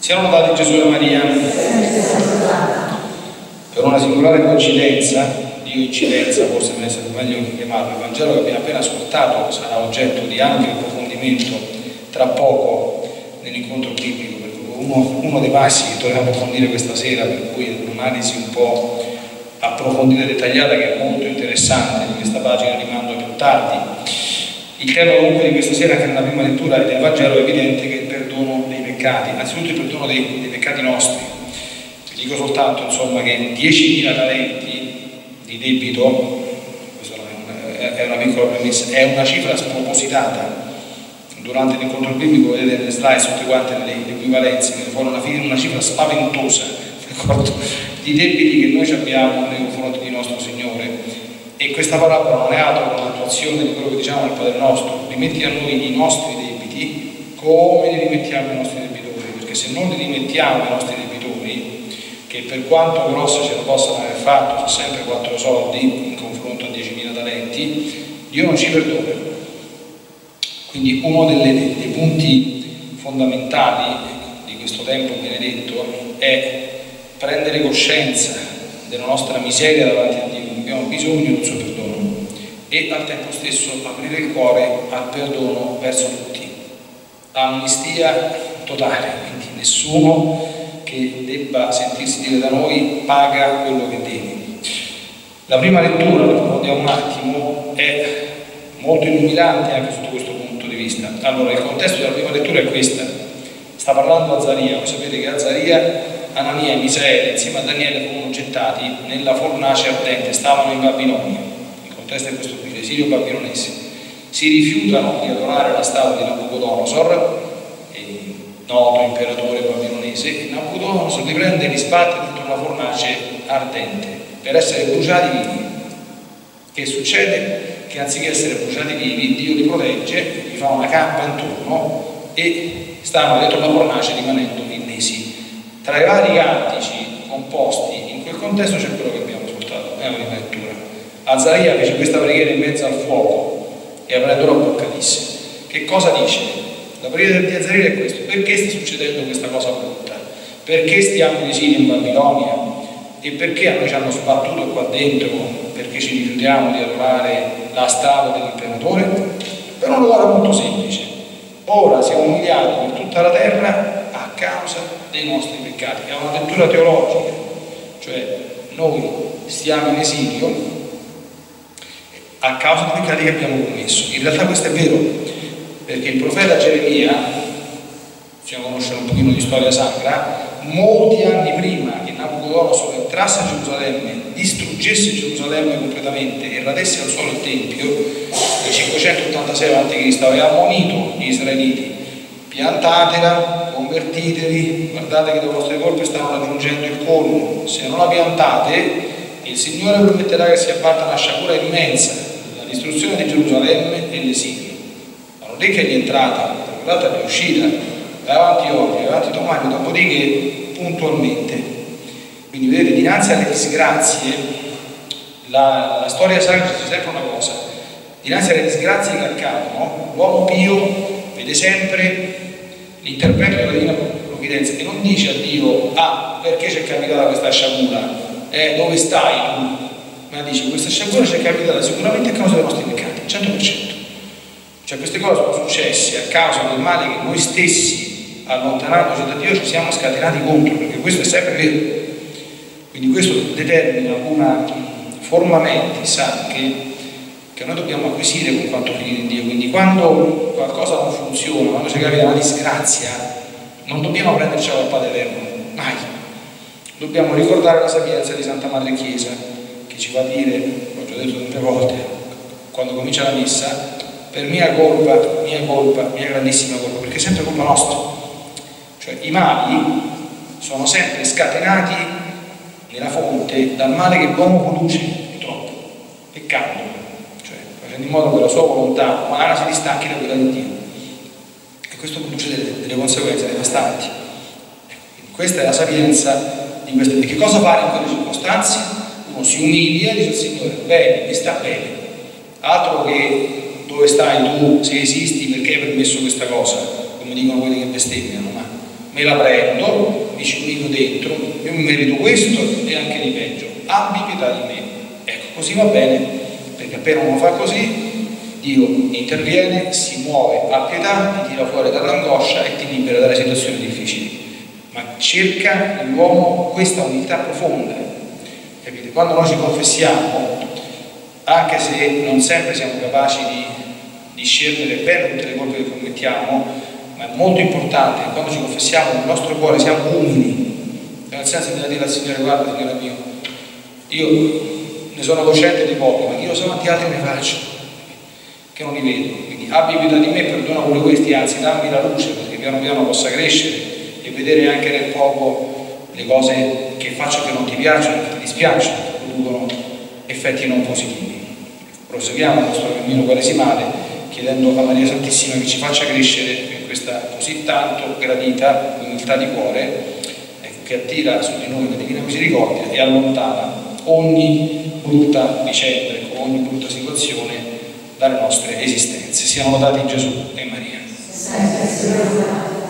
Siano lodati Gesù e Maria. Per una singolare coincidenza, incidenza forse deve essere meglio chiamarlo, il Vangelo che abbiamo appena ascoltato sarà oggetto di ampio approfondimento tra poco nell'incontro biblico, per cui uno dei passi che dovremo approfondire questa sera, per cui un'analisi un po' approfondita e dettagliata che è molto interessante di questa pagina, rimando più tardi. Il tema comunque di questa sera, che nella prima lettura del Vangelo, è evidente che il perdono dei peccati, innanzitutto il perdono dei peccati nostri. Vi dico soltanto insomma che 10.000 talenti di debito, questa è una piccola premessa, è una cifra spropositata. Durante l'incontro biblico vedete nelle slide tutte quante le equivalenze, che furono una cifra spaventosa, d'accordo, di debiti che noi abbiamo nei confronti di nostro Signore. E questa parabola non è altro che un'attuazione di quello che diciamo nel Padre nostro: rimetti a noi i nostri debiti come li rimettiamo ai nostri debitori, perché se non li rimettiamo ai nostri debitori, che per quanto grosse ce lo possano aver fatto, sono sempre 4 soldi in confronto a 10.000 talenti, Dio non ci perdona. Quindi uno dei punti fondamentali di questo tempo benedetto è prendere coscienza della nostra miseria davanti a Dio. Abbiamo bisogno del suo perdono e al tempo stesso aprire il cuore al perdono verso tutti, amnistia totale, quindi nessuno che debba sentirsi dire da noi paga quello che devi. La prima lettura, la approfondiamo un attimo, è molto illuminante anche sotto questo punto di vista. Allora, il contesto della prima lettura è questa: sta parlando Azaria. Voi sapete che Azaria, Anania e Misaele insieme a Daniele furono gettati nella fornace ardente, stavano in Babilonia. Il contesto è questo qui: l'esilio babilonese. Si rifiutano di adorare la statua di Nabucodonosor, noto imperatore babilonese, e Nabucodonosor li prende e li sbatte dentro una fornace ardente per essere bruciati vivi. Che succede? Che anziché essere bruciati vivi, Dio li protegge, gli fa una cappa intorno e stanno dentro la fornace rimanendo illesi. Tra i vari cantici composti in quel contesto c'è quello che abbiamo ascoltato nella prima lettura. Azaria fece questa preghiera in mezzo al fuoco e aprendo la bocca disse: che cosa dice? La preghiera di Azaria è questa: perché sta succedendo questa cosa brutta? Perché stiamo in esilio in Babilonia? E perché a noi ci hanno sbattuto qua dentro? Perché ci rifiutiamo di adorare la statua dell'imperatore? Per una cosa molto semplice: ora siamo umiliati per tutta la terra a causa dei nostri peccati. È una lettura teologica, cioè noi stiamo in esilio a causa dei peccati che abbiamo commesso. In realtà questo è vero, perché il profeta Geremia, bisogna conoscere un pochino di storia sacra, molti anni prima che Nabucodonosor entrasse a Gerusalemme, distruggesse Gerusalemme completamente e radesse al suolo il Tempio, nel 586 a.C. aveva ammonito gli israeliti: piantatela, convertitevi, guardate che le vostre colpe stanno raggiungendo il colmo, se non la piantate il Signore permetterà che si abbatta una sciagura immensa, la distruzione di Gerusalemme e l'esilio. Ma non è che è rientrata, è uscita, vai avanti oggi, vai avanti domani, dopodiché puntualmente. Quindi vedete, dinanzi alle disgrazie, la storia sacra dice sempre una cosa: dinanzi alle disgrazie che accadono, l'uomo pio vede sempre l'intervento della divina provvidenza, che non dice a Dio: ah, perché ci è capitata questa sciagura? Dove stai tu? Ma dice: questa sciagura ci è capitata sicuramente a causa dei nostri peccati, 100%. Cioè queste cose sono successe a causa del male che noi stessi, allontanandoci da Dio, ci siamo scatenati contro, perché questo è sempre vero. Quindi questo determina una forma mentis anche che noi dobbiamo acquisire con quanto figli di Dio. Quindi quando qualcosa non funziona, quando ci capita una disgrazia, non dobbiamo prenderci la colpa dell'Eterno, mai. Dobbiamo ricordare la sapienza di Santa Madre Chiesa, che ci fa dire, l'ho già detto tante volte, quando comincia la messa: per mia colpa, mia grandissima colpa, perché è sempre colpa nostra. Cioè i mali sono sempre scatenati nella fonte dal male che l'uomo produce, purtroppo, peccando, cioè facendo in modo che la sua volontà umana si distacchi da quella di Dio, e questo produce delle conseguenze devastanti. Questa è la sapienza di queste. E che cosa fare in quelle circostanze? Uno si umilia e dice al Signore: bene, mi sta bene, altro che dove stai tu, se esisti, perché hai permesso questa cosa, come dicono quelli che bestemmiano, ma me la prendo, mi ci unico dentro, io mi merito questo e anche di peggio, abbi pietà di me. Ecco, così va bene, perché appena uno fa così, Dio interviene, si muove, ha pietà, ti tira fuori dall'angoscia e ti libera dalle situazioni difficili. Ma cerca nell'uomo questa umiltà profonda, capite? Quando noi ci confessiamo, anche se non sempre siamo capaci di discernere bene tutte le colpe che commettiamo, ma è molto importante che quando ci confessiamo nel nostro cuore siamo umili, nel senso di dire al Signore: guarda Signore mio, io ne sono cosciente di pochi, ma io so quanti altri ne faccio che non li vedo, quindi abbi pietà di me, perdona pure questi, anzi dammi la luce perché piano piano possa crescere e vedere anche nel poco le cose che faccio che non ti piacciono, che ti dispiacciono, che producono effetti non positivi. Proseguiamo il nostro cammino quaresimale chiedendo a Maria Santissima che ci faccia crescere in questa così tanto gradita umiltà di cuore, che attira su di noi la Divina Misericordia e allontana ogni brutta vicenda, ogni brutta situazione dalle nostre esistenze. Siamo lodati Gesù e Maria.